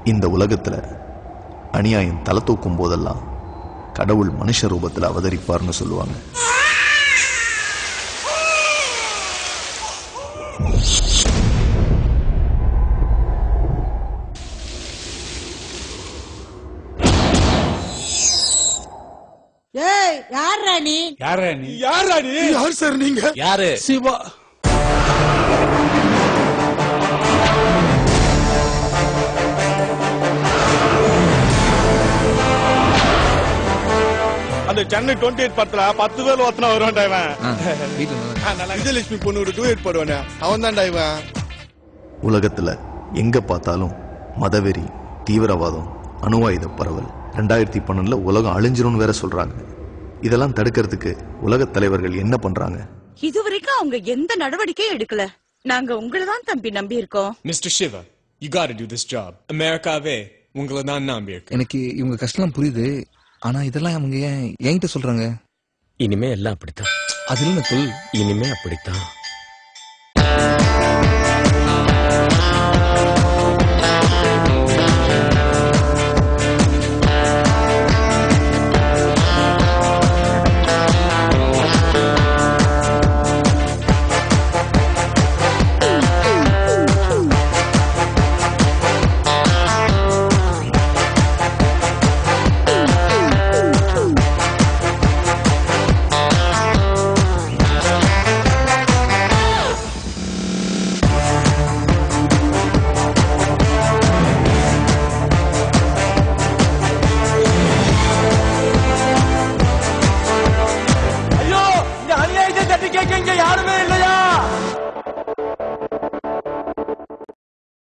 இந்த உலகத்துல அநியாயம் தலை தூக்கும் போதெல்லாம் கடவுள் மனுஷ ரூபத்தில் அவதரிப்பார்னு சொல்லுவாங்க. யார் ராணி? யார் ராணி? யார் ராணி? யார் சார் நீங்க? யாரு? சிவா. அந்த சென்னை 28 படத்துல 10 பேர் ஒத்தனா வருவான்டா இவன். விஜயலட்சுமி பொண்ணு ஒரு டூயட் போடுவானே அவன் தான்டா இவன். உலகத்துல எங்க பார்த்தாலும் மதவெறி, தீவிரவாதம், அணுவாயுத பரவல். 2012 உலகம் அழிஞ்சிரும்னு வேற சொல்றாங்க. இதெல்லாம் தடுக்கிறதுக்கு உலக தலைவர்கள் என்ன பண்றாங்க? இதுவரைக்கும் அவங்க எந்த நடவடிக்கையும் எடுக்கல. நாங்க உங்களை தான் தம்பி நம்பி இருக்கோம். Mister Shiva, you got to do this job. அமெரிக்காவே உங்களை தான் நம்பி இருக்கு. எனக்கு இவங்க கஷ்டம் புரியுது. ஆனா இதெல்லாம் அவங்க ஏன் என்கிட்ட சொல்றாங்க? இனிமே எல்லாம் அப்படித்தான். அது இல்ல, இனிமே அப்படித்தான்.